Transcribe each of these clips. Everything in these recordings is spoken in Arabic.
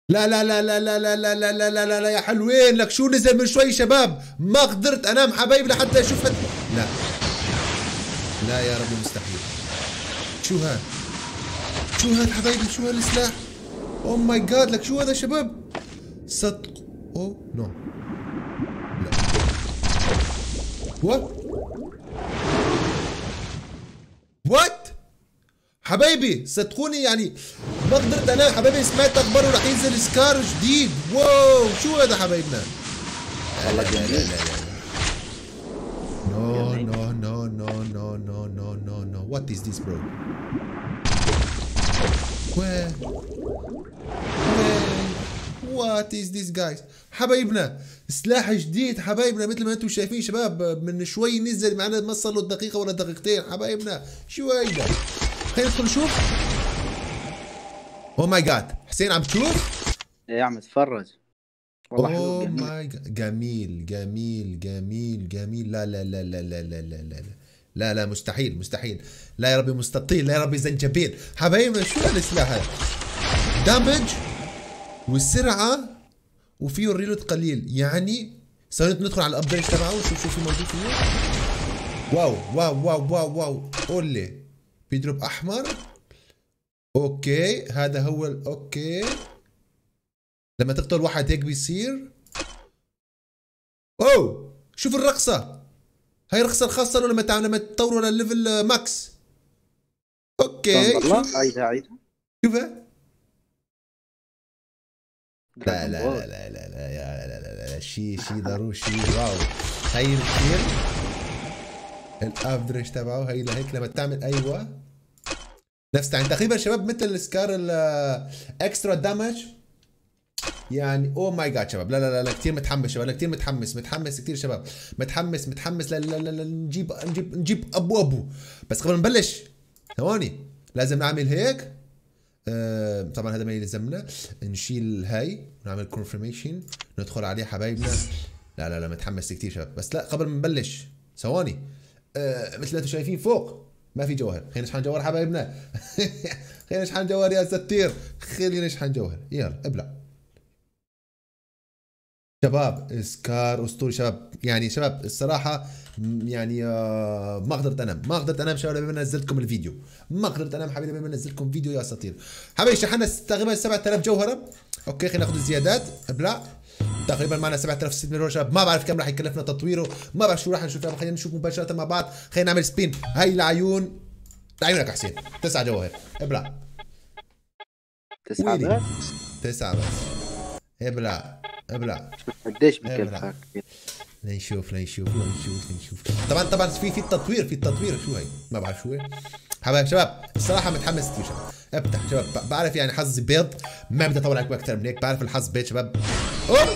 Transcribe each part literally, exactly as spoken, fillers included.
لا لا لا لا لا لا لا لا لا لا لا لا يا حلوين، لك شو نزل من شوي شباب، ما قدرت انام حبايبي لحتى اشوف هد... لا لا يا ربي مستحيل. شو هاد؟ شو هاد حبايبي؟ شو هالسلاح؟ او ماي جاد، لك شو هذا شباب؟ صدق او نو. لا وات وات حبايبي صدقوني يعني ما قدرت انام حبايبي، سمعت اخبار راح ينزل سكار جديد. واو شو هذا حبايبنا؟ لا لا والله لا جميل. لا لا No, جميل. no, no, no, no, no, no, no, no. What is this, bro? Where? Where? What is this, guys? حبايبنا سلاح جديد حبايبنا، مثل ما انتم شايفين شباب، من شوي نزل معنا، ما صار له دقيقة ولا دقيقتين حبايبنا. شو هيدا؟ خلينا ندخل نشوف. اوه ماي جاد، حسين عم تشوف؟ ايه عم اتفرج. والله حلو اوه جميل. ماي جاد، جميل جميل جميل جميل. لا لا لا لا لا لا لا لا لا لا لا مستحيل مستحيل. لا يا ربي مستطيل، لا يا ربي زنجبيل حبايبنا. شو هالسلاح هذا؟ دامج والسرعة وفيه الريلود قليل، يعني ثواني ندخل على الابديت تبعه ونشوف شو في موجود فيه. واو واو واو واو واو قولي بيضرب احمر. اوكي هذا هو ال- اوكي لما تقتل واحد هيك بيصير. اوه شوف الرقصة، هاي الرقصة الخاصة له لما تعمل لما تطوروا للليفل ماكس. شلون اوكي والله؟ شوف عيدها عيدها. شوفها. لا دراجون لا بول. لا لا لا لا يا لا لا لا لا شي شي ضروري شي. واو هاي الكيل الافرج تبعه، هي لهيك لما تعمل ايوه نفس يعني تقريبا شباب مثل السكار الاكسترا دامج. يعني اوه ماي جاد شباب، لا لا لا, لا كثير متحمس شباب، لا كثير متحمس متحمس كثير شباب، متحمس متحمس. لا لا لا, لا نجيب نجيب نجيب ابو ابو. بس قبل ما نبلش ثواني لازم نعمل هيك. آه طبعا هذا ما يلزمنا، نشيل هاي ونعمل كونفرميشن ندخل عليه حبايبنا. لا لا لا متحمس كثير شباب. بس لا قبل ما نبلش ثواني، آه مثل ما انتم شايفين فوق ما في جوهر، خلينا نشحن جوهر حبايبنا. خلينا نشحن جوهر يا ستير، خلينا نشحن جوهر يلا ابلع. شباب سكار اسطوري شباب، يعني شباب الصراحه يعني آه ما قدرت انام ما قدرت انام شباب لما نزلت لكم الفيديو، ما قدرت انام حبيبي لما نزلت لكم فيديو يا اساطير حبيبي. شحنا تقريبا سبعة آلاف جوهره. اوكي خلينا ناخذ الزيادات ابلع. تقريبا معنا سبعة آلاف وستمية دولار شباب، ما بعرف كم راح يكلفنا تطويره، ما بعرف شو راح نشوف. خلينا نشوف مباشره مع بعض. خلينا نعمل سبين. هاي العيون لعيونك حسين، تسعة جواهر ابلع. تسعة ويلي بس. تسعة بس ابلع ابلع قديش ابلع. بكلفك؟ لنشوف لنشوف لنشوف لنشوف. طبعا طبعا في في التطوير في التطوير شو هي ما بعرف شو هي حبايب شباب. الصراحه متحمس كثير شباب. افتح شباب بعرف يعني حظي بيض، ما بدي اطول عليكم اكثر من هيك، بعرف الحظ بيض شباب. اوه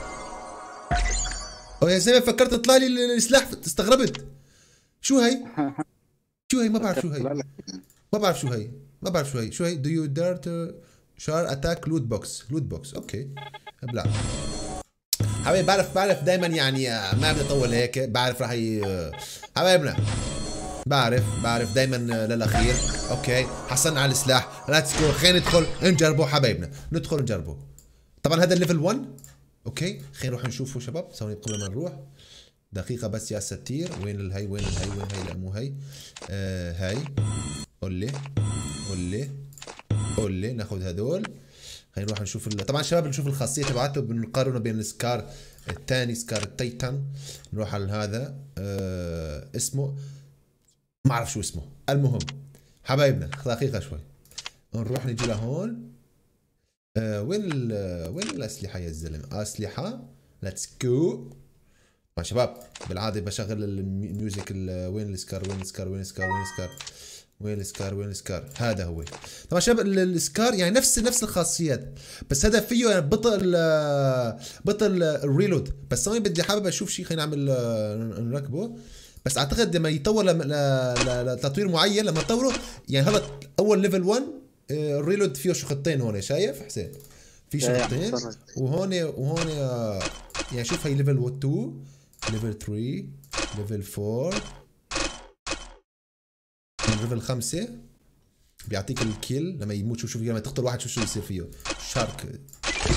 اوه يا زلمه فكرت يطلع لي السلاح استغربت. شو هي؟ شو هي ما بعرف شو هي ما بعرف شو هي ما بعرف شو هي شو هي دو يو دار تو شار اتاك لوت بوكس لوت بوكس. اوكي ابلع حبايبي. بعرف بعرف دائما يعني ما بدي اطول هيك، بعرف راح ي... حبايبنا بعرف بعرف دائما للاخير. اوكي حصلنا على السلاح، ليتس جو خلينا ندخل نجربه حبايبنا، ندخل نجربه. طبعا هذا الليفل واحد. اوكي خلينا نروح نشوفه شباب ثواني قبل ما نروح. دقيقة بس يا ستير. وين الهي وين الهي وين هي؟ لا مو هي. آه هاي قولي قولي قولي ناخذ هذول. خلينا نروح نشوف ال... طبعا شباب نشوف الخاصيه تبعته، بنقارنه بين السكار الثاني سكار التيتان. نروح على هذا آه... اسمه ما اعرف شو اسمه. المهم حبايبنا دقيقه شوي نروح نجي لهون. آه... وين ال... وين الاسلحه يا زلمه؟ اسلحه ليتس جو. طبعا شباب بالعاده بشغل الميوزك ال... وين السكار وين السكار وين السكار وين السكار وين السكار وين السكار؟ هذا هو. طبعا شباب السكار يعني نفس نفس الخاصيات، بس هذا فيه يعني بطء بطء الريلود. بس ثواني بدي حابب اشوف شيء، خلينا نعمل نركبه. بس اعتقد لما يطور لتطوير معين لما تطوره يعني هذا اول ليفل واحد الريلود فيه شخطين هون شايف حسين؟ في شخطين وهون وهون يعني شوف هي ليفل اثنين ليفل ثلاثة ليفل أربعة ليفل خمسة بيعطيك الكيل لما يموت. شوف شوف لما تقتل واحد شوف شو يصير فيه. شارك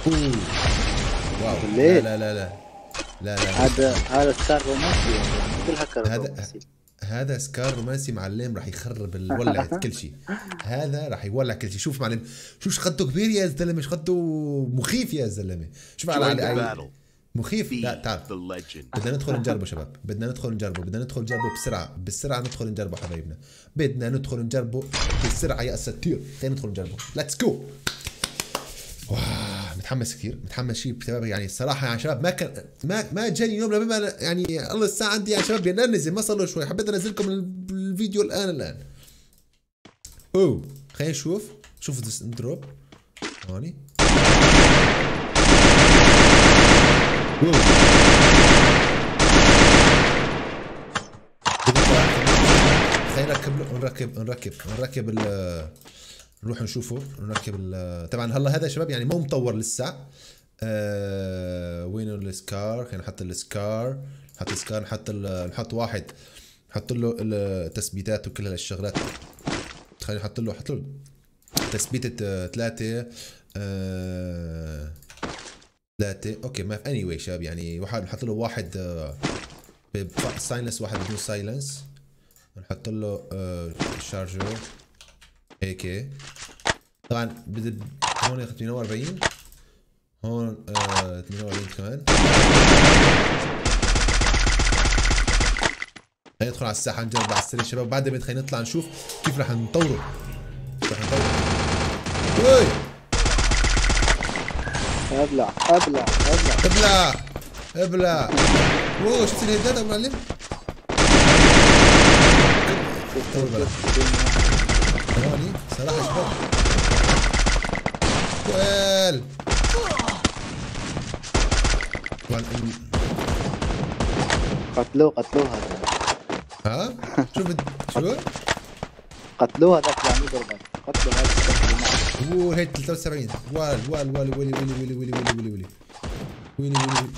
اوه واو. بالليل. لا لا لا لا لا لا هذا هذا ستار رومانسي يعني. كل هكر هذا رومانسي. هذا سكار رومانسي معلم، راح يخرب الولع كل شيء. هذا راح يولع كل شيء. شوف معلم، شوف قده كبير يا زلمه، شو قده مخيف يا زلمه. شوف على على مخيف. لا تعال بدنا ندخل نجربه شباب، بدنا ندخل نجربه، بدنا ندخل نجربه بسرعه بسرعه. ندخل نجربه حبايبنا، بدنا ندخل نجربه بسرعه يا اساطير. خلينا ندخل نجربه، ليتس جو. واه متحمس كثير، متحمس شيء شباب. يعني الصراحه يعني شباب ما كان ما ما جاني يوم لما يعني الله الساعه عندي يا شباب بدنا ننزل، ما صار له شوي. حبيت انزلكم الفيديو الان الان. اوه خلينا نشوف شوف دروب هوني. خلينا نركب له نركب نركب نركب ال نروح نشوفه نركب ال طبعا هلا هذا يا شباب يعني مو مطور لسه. آه وين السكار؟ خلينا نحط السكار، نحط السكار، نحط نحط واحد، نحط له التثبيتات وكل هالشغلات. خلينا نحط له نحط له تثبيتة ثلاثة آه ثلاثة. اوكي ما في اني واي شباب يعني واحد نحط له واحد سايلنس، واحد بدون سايلنس. نحط له آه شارجر هيك. طبعا بدي هون ثمانية وأربعين، هون آه ثمانية وأربعين كمان. خلينا ندخل على الساحة نجرب على السريع شباب. بعدين خلينا نطلع نشوف كيف رح نطوره. رح نطوره. وي ابلع ابلع ابلع ابلع ابلع. اوه شفت الهيدات ابو معلم؟ طول بالك هوني صراحة شباب. ويل قتلوه قتلوه هذا. ها شو بد شو؟ قتلوه هذاك اللي عم يضربك. قتلوا هذا. اوه هيك ثلاثة وسبعين. وال وال وال ولي ولي ولي ولي ولي ولي ولي ويلي ويلي.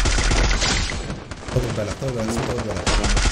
طول بالك طول بالك طول بالك.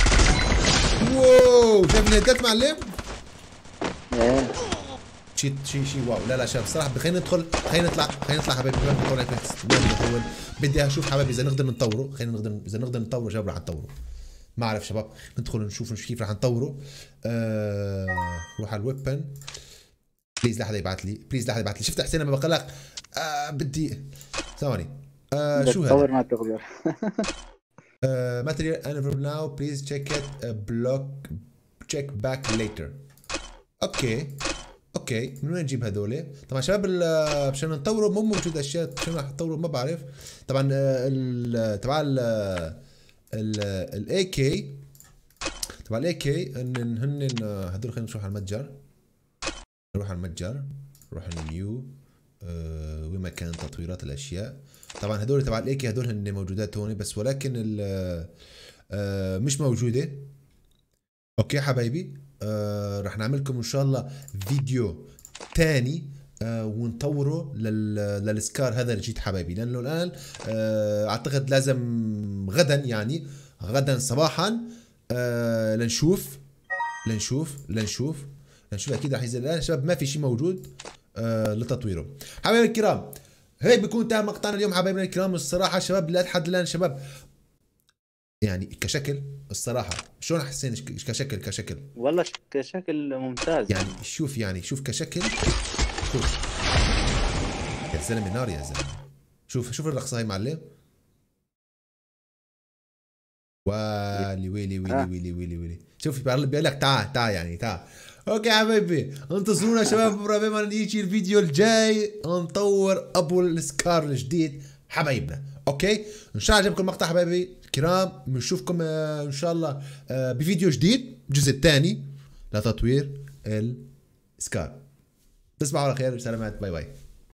واو شايف الهيدات معلم؟ ايه شي شي شي واو. لا لا شباب صراحة خلينا ندخل، خلينا نطلع خلينا نطلع حبايبي. ما نطول ما نطول. بدي اشوف حبايبي اذا نقدر نطوره. خلينا نقدر اذا نقدر نطوره شباب رح نطوره. ما اعرف شباب، ندخل نشوف كيف رح نطوره. آه... روح على الويبن. بليز لا حدا يبعث لي، بليز لا حدا يبعث لي. شفت حسين لما بقلق آه بدي ثواني. آه شو هذا؟ تطور ما تقدر. ماتيريال انفر ناو بليز تشيك ات بلوك تشيك باك ليتر. اوكي اوكي من وين نجيب هذول؟ طبعا شباب عشان نطوره مو موجود اشياء عشان رح نطوره ما بعرف. طبعا ال تبع ال الاي كي تبع الاي كي ان هن هذول. خلينا نروح على المتجر، نروح على المتجر، نروح النيو أه وين ما كان تطويرات الاشياء. طبعا هذول تبع الاي كي هذول هن موجودات هون بس، ولكن أه مش موجوده. اوكي حبايبي أه رح نعمل لكم ان شاء الله فيديو ثاني أه ونطوره لل للسكار هذا الجديد حبايبي، لانه الان أه اعتقد لازم غدا يعني غدا صباحا أه لنشوف لنشوف لنشوف لنشوف اكيد رح ينزل الان شباب. ما في شيء موجود أه لتطويره حبايبي الكرام. هيك بيكون انتهى مقطعنا اليوم حبايبنا الكرام. الصراحه شباب لحد الان شباب يعني كشكل الصراحه شلون حسين كشكل كشكل والله كشكل ممتاز يعني. شوف يعني شوف كشكل شوف يا زلمه نار يا زلمه. شوف شوف الرقصه هاي معلم. والي ويلي ويلي ويلي ويلي ويلي. شوف بيقول لك تعال تعال يعني تعال. اوكي حبايبي انتظرونا شباب قبل ما يجي الفيديو الجاي نطور ابو السكار الجديد حبايبنا. اوكي ان شاء الله عجبكم المقطع حبايبي الكرام. بنشوفكم آه ان شاء الله آه بفيديو جديد الجزء الثاني لتطوير السكار. تصبحوا على خير، سلامات، باي باي.